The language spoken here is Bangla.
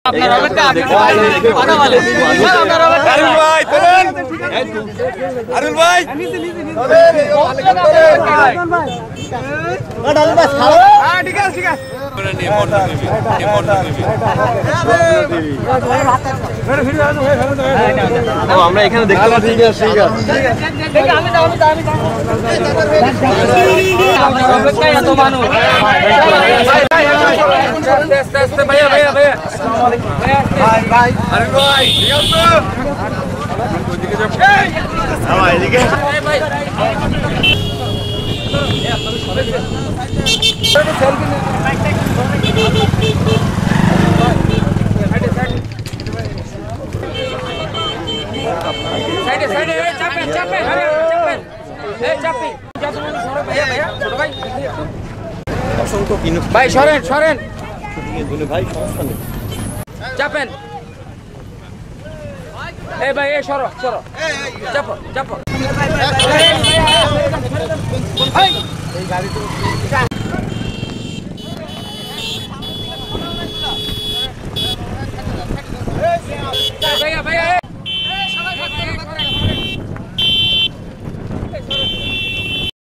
আপনার অপেক্ষা কথা বলেন আপনার অপেক্ষা আরুল ভাই চলেন আরুল ভাই ঠিক আছে আমরা এখানে দেখতে পাচ্ছি এত মানুষ ভাইয়া ভাইয়া ভাইয়া আরে ভাই এদিকে ভাই সরেন সরেন ভাই সমস্যা নেই চাপেন এই ভাই এই সরো সরো চাপো চাপো এই গাড়ি তো